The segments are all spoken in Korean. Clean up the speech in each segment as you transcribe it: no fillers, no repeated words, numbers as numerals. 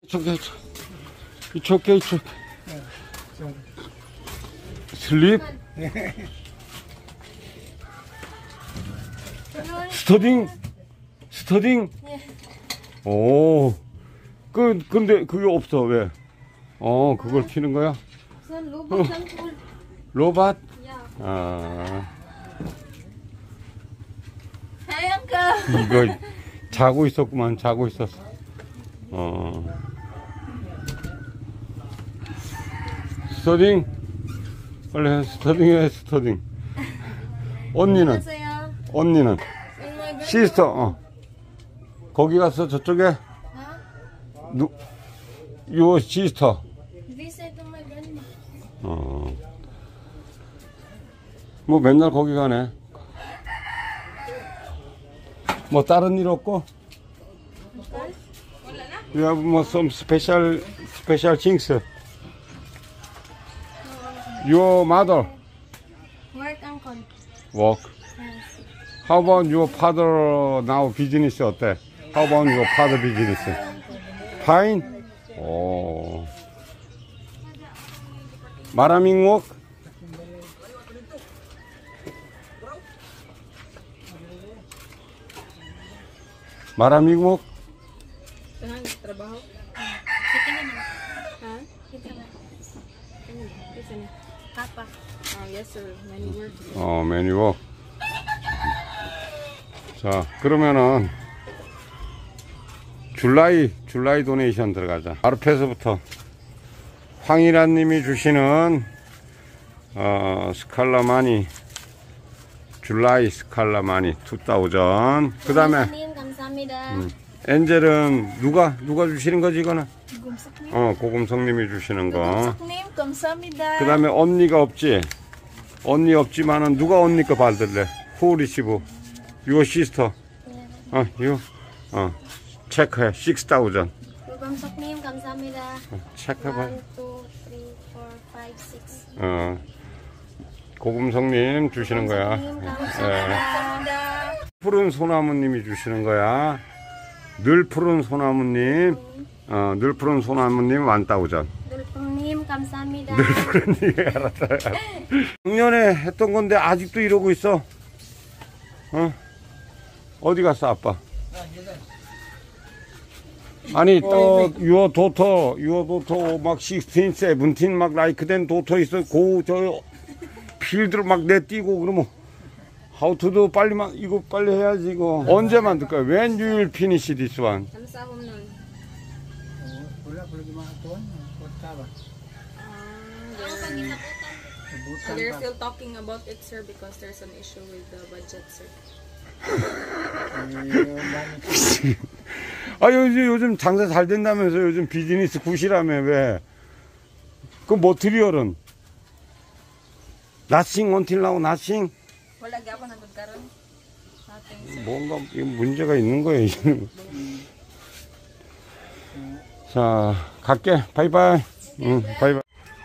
okay. It's okay. It's okay. Sleep? 스터딩? 오. 근데 그게 없어, 왜? 그걸 키는 거야? 로봇? 아. 이거 자고 있었구만, 자고 있었어. 스터딩? 빨리 해, 스터딩. 언니는? 시스터, 거기 가서 저쪽에? Your sister. 뭐 맨날 거기 가네. 뭐 다른 일 없고? You have more some special things. Your mother. Work, uncle. Work. Yes. How about your father now business 어때? How about your father business? Fine. 오. 마라밍 work? 마라밍 work? Trabaho? Papa. Yes sir. Many work. many work. 자, 그러면은 줄라이 도네이션 들어가자. 아르페서부터 황일환 님이 주시는 스칼라마니, 줄라이 스칼라마니 2000. 그 다음에 엔젤은 누가 주시는 거지 이거는? 고금석 님이 주시는 거. 그 다음에 언니가 없지? 언니 없지만은 누가 언니 거 받을래? Who receive? Your sister. 체크해. 6000. 고금석님 감사합니다. 체크해봐. 1, 2, 3, 4, 5, 6. 고금성님 주시는 거야. 감사합니다. 푸른 소나무님이 주시는 거야. 늘 푸른 소나무님. 늘 푸른 소나무님 1000. 늘풍님 감사합니다. 늘 푸른님 알았다. 작년에 했던 건데 아직도 이러고 있어. 어디 갔어 아빠? 아니 your daughter 막 16, 17 막 like 된 daughter 있어. 저 필드로 막 내뛰고 그러면 how to do 빨리만 이거 빨리 해야지 이거. 언제 만들 거야? When you will finish this one? They're still talking about it, sir, because there's an issue with the budget, sir. 요즘 장사 잘 된다면서 요즘 비즈니스 굿이라며 왜? 그 머티리얼은? Nothing until now, nothing? 뭔가 문제가 있는 거예요. 자, 갈게. 바이바이. 바이바이.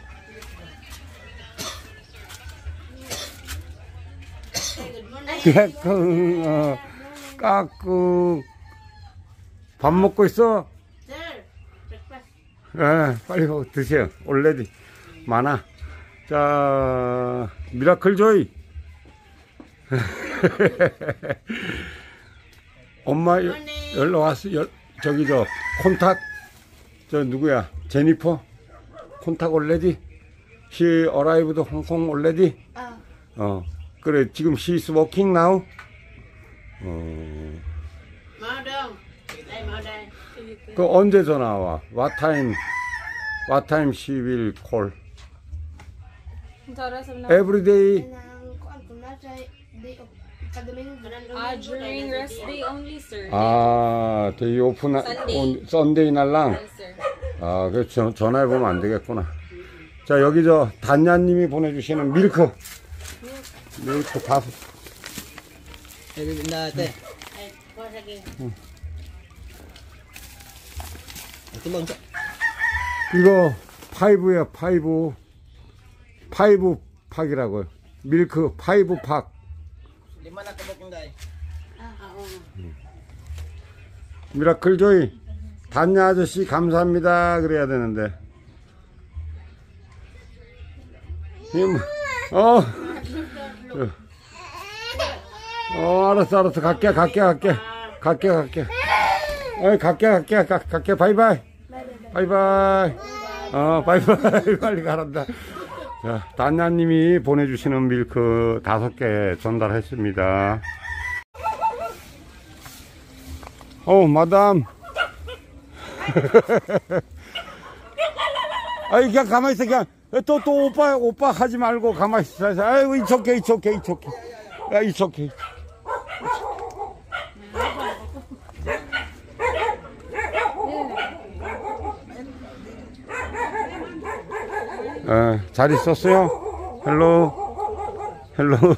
까꿍. 밥 먹고 있어? 네, 빨리 드세요. 올레디 많아. 자, 미라클 조이. 엄마 연락 왔어. 저기 콘탁 저 누구야? 제니퍼 콘탁 올레디. She arrived Hong Kong already. 그래 지금 she is working now. 그 언제 전화 와? What time she will call? Every day. During rest day only, sir. they open on Sunday 날랑. 그렇죠. 전화해 보면 안 되겠구나. 자, 여기 단야님이 보내주시는 밀크 5. 이거 5야, 5 팍이라고요. 밀크 5 팍. 미라클 조이 단야 아저씨 감사합니다 그래야 되는데. 알았어 갈게 갈게 바이바이 바이바이 빨리 가란다. 자, 단야님이 보내주시는 밀크 5개 전달했습니다. 마담. 아이, 그냥 가만히 있어. 그냥, 또, 오빠 하지 말고 가만히 있어. 아이고, 이쪽해. 야, 이쪽해. 잘 있었어요? 헬로.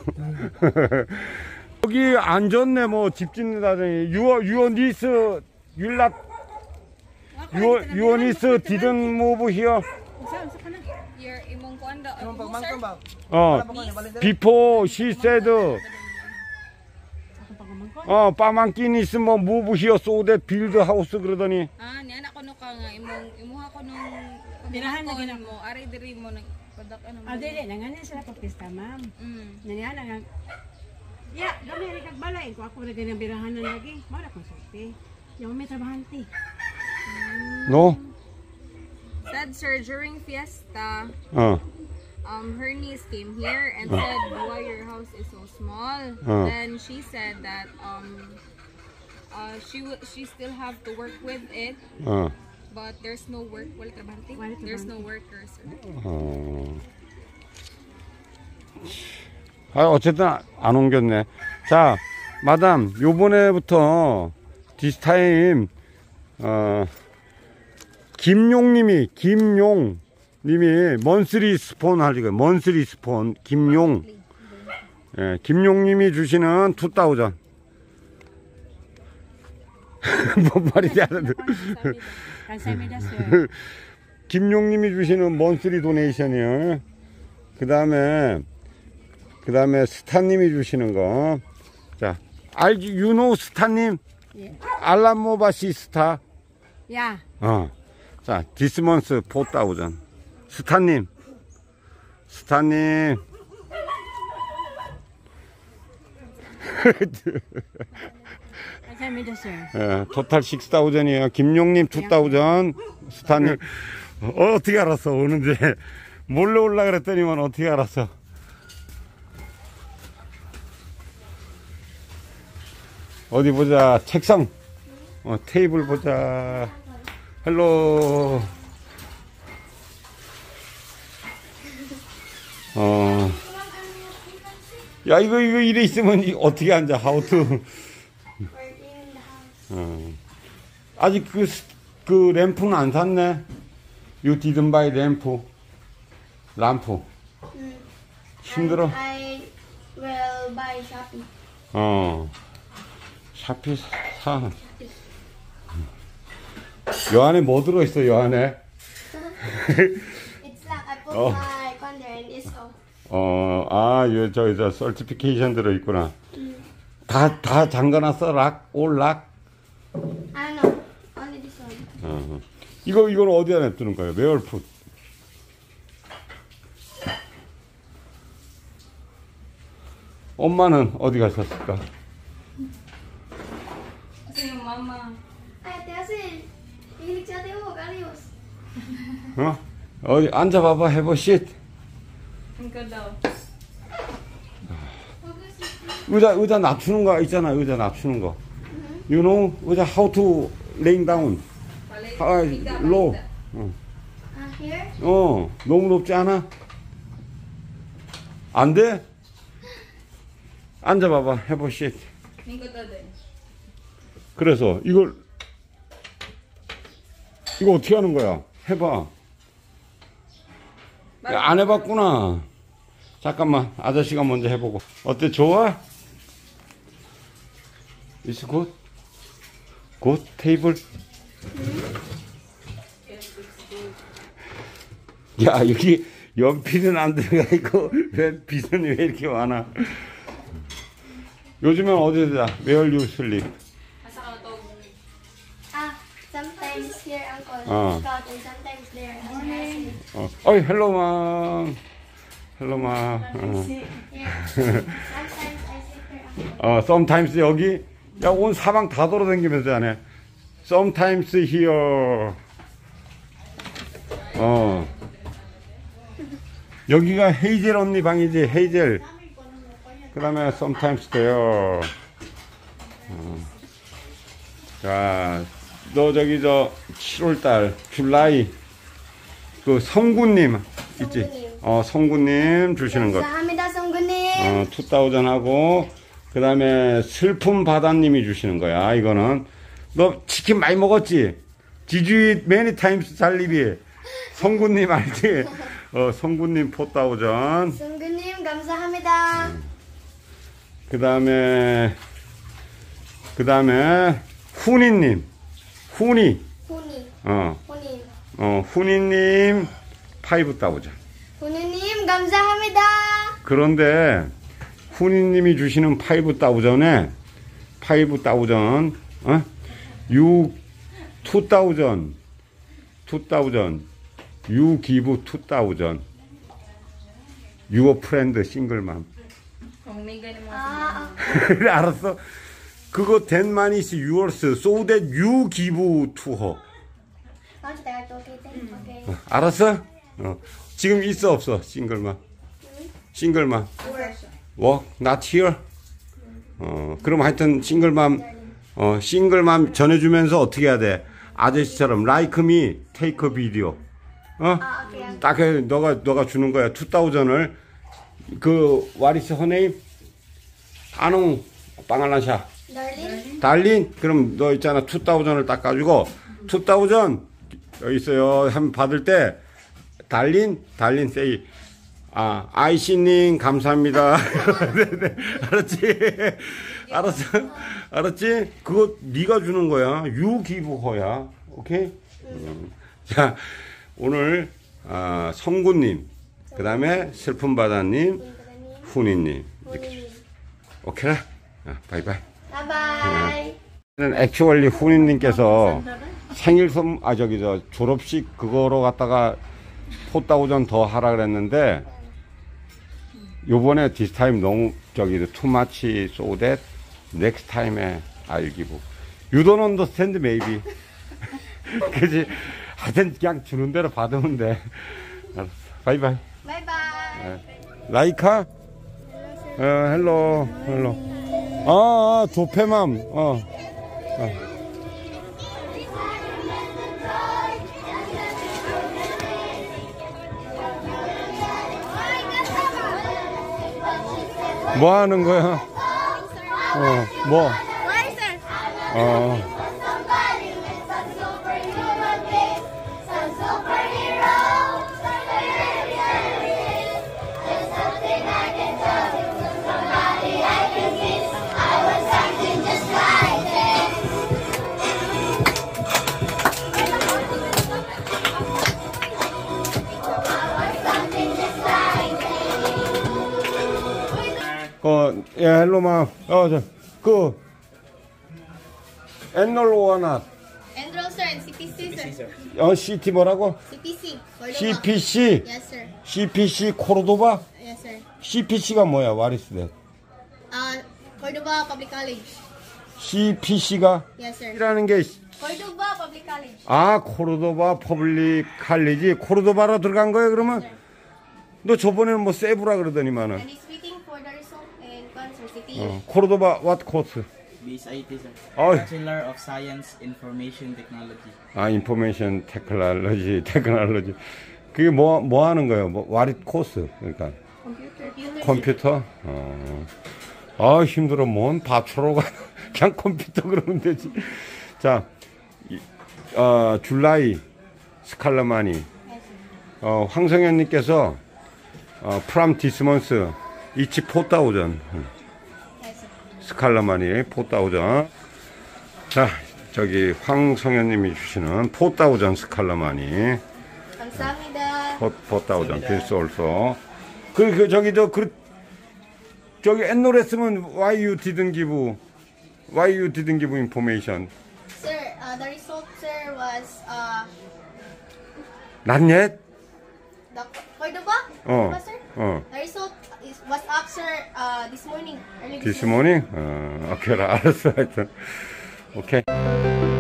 여기 안 좋네, 뭐, 집 짓는다더니. Your niece, your niece didn't move here? Your imong kuanda. Before she said, pamangkin is mo move here so that build a house 그러더니. Niya na kuno ka nga imuha ko nung Birahan na gina mo, ari diri mo nagpadak ano. Dili nanganin sila pagpista, ma'am. Nanya nga. Ya, gami rin kagbalay ko ako na ganang birahanan lagi. Mao na konsulti. Yung may trabahante. No? Said sir, during fiesta, 어. her niece came here and said, why your house is so small? Then she said that she still have to work with it, but there's no work. Wala trabahante. There's no workers. 어쨌든 안 옮겼네. 자, 마담, 요번에부터 this time 김용님이 먼스리 스폰 하리고 먼스리 스폰 김용. 예, 김용님이 주시는 2,000. 뭔 말인지 알아도. 감사합니다, sir. 김용님이 주시는 먼스리 도네이션이요. 그 다음에 스타님이 주시는 거. 자, 알지, 유노 스타님? 예. 알람모바시 스타. 야. 자, 디스먼스 4,000. 스타님. 감사합니다, sir. 예, 토탈 6,000이에요. 김용님 2,000. 스타님. 어떻게 알았어, 오는데. 몰래 올라 그랬더니만 어떻게 알았어. 어디 보자. 책상. 테이블 보자. 헬로. 야, 이거 이래 있으면 어떻게 앉아? 하우트. 아직 그 램프는 안 샀네. You didn't buy 램프. 힘들어. I will buy Shopee. 샤피 사. 요 안에 뭐 들어있어, 요 안에? It's like I put my container and it's off. 저 서티피케이션 들어있구나. 다 잠가놨어, 올 락? I know. Only this one. 이걸 어디다 냅두는 거예요? Where put? 엄마는 어디 가셨을까? Kasi yung mama. Ay, ate Asil. Hilig si ate mo, Karius. 어디 앉아봐봐, have a seat. Ikaw daw. 의자 낮추는 거 있잖아, 의자 낮추는 거. You know, 의자 how to laying down. low. Here? 너무 높지 않아? 안 돼? 앉아봐봐, have a seat. Ikaw daw din. 그래서 이거 어떻게 하는 거야? 해봐. 야, 안 해봤구나. 잠깐만, 아저씨가 먼저 해보고. 어때, 좋아? It's good? good? 테이블? 야, 여기 연필은 안 들어가 있고 왜 비선이 왜 이렇게 많아? 요즘엔 어디다? Where you sleep? Asa ka na to? Sometimes 어. Scout, and sometimes they're asking. 어이, 헬로 마. 헬로 마. Sometimes I sit there. sometimes 여기, 야, 온 사방 다 돌아다니면서 하네. sometimes here. 여기가 헤이젤 언니 방이지, 헤이젤. 그 다음에 sometimes there. 자, 너 저기 7월달, 줄라이, 그 성구님 있지? 성구님 주시는 것. 감사합니다, 성구님. 2000 하고, 그 다음에 슬픔 바다님이 주시는 거야, 이거는. 너 치킨 많이 먹었지? Did you eat many times, 잘리비? 성구님 알지? 성구님 4000. 성구님, 감사합니다. 그 다음에, 훈이님. 훈이. 훈이. 훈이. 훈이님 5000. 훈이님, 감사합니다. 그런데, 훈이님이 주시는 5000에, 5000, you 2000, you give 2000, your friend single mom. 그래, 알았어. 그거 that money is yours, so that you give to her. Okay. 알았어? 지금 있어 없어? 싱글맘. 싱글맘. Work not here. 그럼 하여튼 싱글맘 싱글맘 전해주면서 어떻게 해야 돼? 아저씨처럼 like me, take a video. Okay. 딱 해. 너가 주는 거야. 2000을 그 what is her name? 아농 빵알라샤. Darling. 달린? 그럼 너 있잖아. 2000을 딱 가지고 2000 여기 있어요. 한번 받을 때 달린 say 아이씨님 감사합니다. 네네. 알았지? 그거 네가 주는 거야. You give her야. 오케이? 자, 오늘 성구님, 그 다음에 슬픔바다님, 훈이님 이렇게. 오케이라? 바이바이. 바이바이. 액츄얼리 훈이님께서 생일 졸업식 그거로 갖다가 4000 더 하라 그랬는데 요번에 this time 너무 too much so that next time에 I'll give. You don't understand maybe. 그지? 하여튼 그냥 주는 대로 받으면 돼. 알았어. 바이바이. 바이바이. 라이카? 헬로. 조페맘. 뭐 하는 거야? 뭐? 헬로마, 엔롤 오아낫. Enroll, sir, in CPC, sir. CT 뭐라고? CPC. CPC. Yes, sir. CPC 코르도바? Yes, sir. CPC가 뭐야? What is that? Cordova Public College. CPC가? Yes, sir. 이라는 게, Cordova Public College. 코르도바 퍼블릭 칼리지. 코르도바로 들어간 거야, 그러면? 너 저번에는 뭐 세부라 그러더니만은. And he's waiting for the result in Cancer City. 코르도바, what course? BSIT, sir. 어이. Bachelor of Science Information Technology. 인포메이션 테크놀로지. 그게 뭐 하는 거예요? what is course? 그러니까. 컴퓨터? 힘들어. 뭔 밥초로 가. 그냥 컴퓨터 그러면 되지. 자, 줄라이 스칼라마니. 황성현님께서 from this month each 4000 스칼라마니 4000. 자, 저기 황성현님이 주시는 4000 스칼라마니. 감사합니다. 4000 this also. 저기 옛날 했으면 why you didn't give information? Sir, the result, sir, was Not yet? Cordoba? Oh. Cordoba, sir? Oh. The result was up, sir, this morning. Early This morning? Okay, 알았어. 하여튼. 오케이.